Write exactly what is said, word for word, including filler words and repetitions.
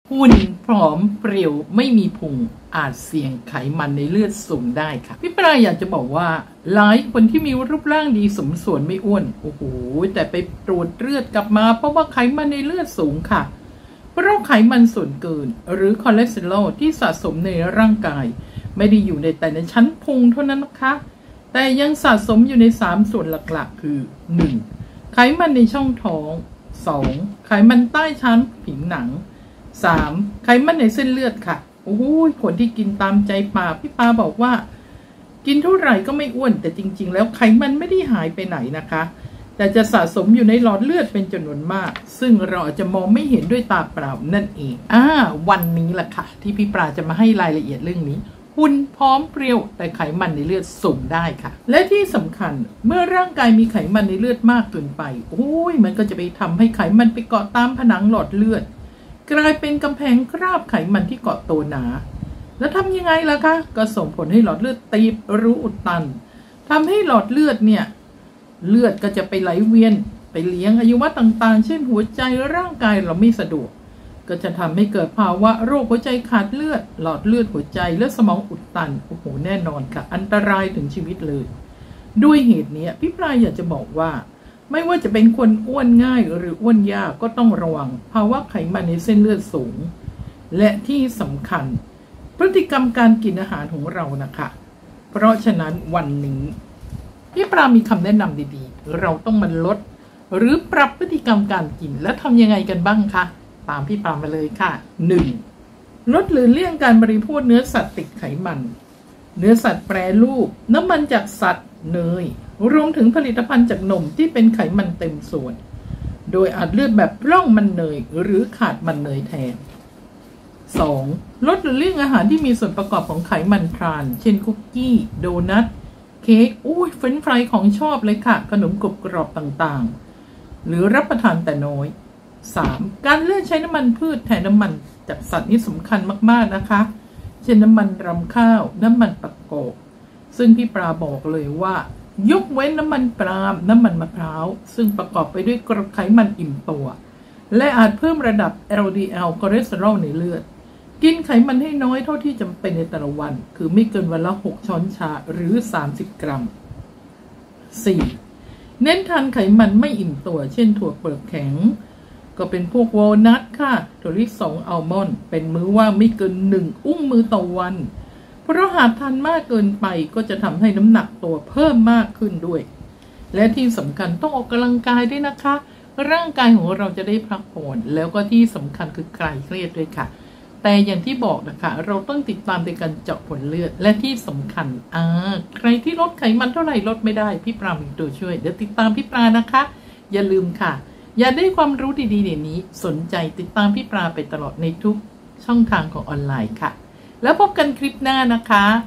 หุ่นผอมเปรี่ยวไม่มีพุงอาจเสี่ยงไขมันในเลือดสูงได้ค่ะพี่ปลาอยากจะบอกว่าหลายคนที่มีรูปร่างดีสมส่วนไม่อ้วนโอ้โหแต่ไปตรวจเลือดกลับมาเพราะว่าไขมันในเลือดสูงค่ะเพราะไขมันส่วนเกินหรือคอเลสเตอรอลที่สะสมในร่างกายไม่ได้อยู่ในแต่ในชั้นพุงเท่านั้นนะคะแต่ยังสะสมอยู่ในสามส่วนหลักๆคือหนึ่งไขมันในช่องท้องสองไขมันใต้ชั้นผิวหนังสามไขมันในเส้นเลือดค่ะโอ้โหคนที่กินตามใจปากพี่ปาบอกว่ากินเท่าไหร่ก็ไม่อ้วนแต่จริงๆแล้วไขมันไม่ได้หายไปไหนนะคะแต่จะสะสมอยู่ในหลอดเลือดเป็นจำนวนมากซึ่งเราอาจจะมองไม่เห็นด้วยตาเปล่านั่นเองอ่าวันนี้แหละค่ะที่พี่ปาจะมาให้รายละเอียดเรื่องนี้หุ่นพร้อมเปรี้ยวแต่ไขมันในเลือดสูงได้ค่ะและที่สำคัญเมื่อร่างกายมีไขมันในเลือดมากเกินไปโอ้ยมันก็จะไปทำให้ไขมันไปเกาะตามผนังหลอดเลือดกลายเป็นกำแพงคราบไขมันที่เกาะตัวหนาแล้วทำยังไงล่ะคะก็ส่งผลให้หลอดเลือดตีบหรืออุดตันทำให้หลอดเลือดเนี่ยเลือดก็จะไปไหลเวียนไปเลี้ยงอวัยวะต่างๆเช่นหัวใจร่างกายเราไม่สะดวกก็จะทำให้เกิดภาวะโรคหัวใจขาดเลือดหลอดเลือดหัวใจและสมองอุดตันโอ้โหแน่นอนค่ะอันตรายถึงชีวิตเลยด้วยเหตุนี้พี่ปลายอยากจะบอกว่าไม่ว่าจะเป็นคนอ้วนง่ายหรืออ้วนยากก็ต้องระวังภาวะไขมันในเส้นเลือดสูงและที่สำคัญพฤติกรรมการกินอาหารของเรานะคะเพราะฉะนั้นวันนี้พี่ปลามีคำแนะนำดีๆเราต้องมาลดหรือปรับพฤติกรรมการกินและทำยังไงกันบ้างคะตามพี่ปามาเลยค่ะ หนึ่ง ลดหรือเลี่ยงการบริโภคเนื้อสัตว์ติดไขมันเนื้อสัตว์แปรรูปน้ำมันจากสัตว์เนยรวมถึงผลิตภัณฑ์จากนมที่เป็นไขมันเต็มส่วนโดยอาจเลือกแบบร่องมันเนยหรือขาดมันเนยแทน สอง ลดหรือเลี่ยงอาหารที่มีส่วนประกอบของไขมันทรานเช่นคุกกี้โดนัทเค้กอุ้ยเฟรนช์ฟรายของชอบเลยค่ะขนมกรุบกรอบต่างๆหรือรับประทานแต่น้อยสาม การเลือกใช้น้ำมันพืชแทนน้ำมันจากสัตว์นี่สำคัญมากๆนะคะเช่นน้ำมันรำข้าวน้ำมันประกอบซึ่งพี่ปลาบอกเลยว่ายกเว้นน้ำมันปาล์มน้ำมันมะพร้าวซึ่งประกอบไปด้วยกรดไขมันอิ่มตัวและอาจเพิ่มระดับ แอล ดี แอล คอเลสเตอรอลในเลือดกินไขมันให้น้อยเท่าที่จำเป็นในแต่ละวันคือไม่เกินวันละหกช้อนชาหรือสามสิบกรัม สี่ เน้นทานไขมันไม่อิ่มตัวเช่นถั่วเปลือกแข็งก็เป็นพวกวอลนัทค่ะถั่วลิสงอัลมอนด์เป็นมื้อว่างไม่เกินหนึ่งอุ้งมือต่อวันเพราะหากทานมากเกินไปก็จะทำให้น้ำหนักตัวเพิ่มมากขึ้นด้วยและที่สำคัญต้องออกกำลังกายด้วยนะคะร่างกายของเราจะได้พักผ่อนแล้วก็ที่สำคัญคือคลายเครียดด้วยค่ะแต่อย่างที่บอกนะคะเราต้องติดตามในการเจาะผลเลือดและที่สำคัญอ่าใครที่ลดไขมันเท่าไหร่ลดไม่ได้พี่ปรามีตัวช่วยเดี๋ยวติดตามพี่ปรานะคะอย่าลืมค่ะอย่าได้ความรู้ดีๆในนี้สนใจติดตามพี่ปราไปตลอดในทุกช่องทางของออนไลน์ค่ะแล้วพบกันคลิปหน้านะคะ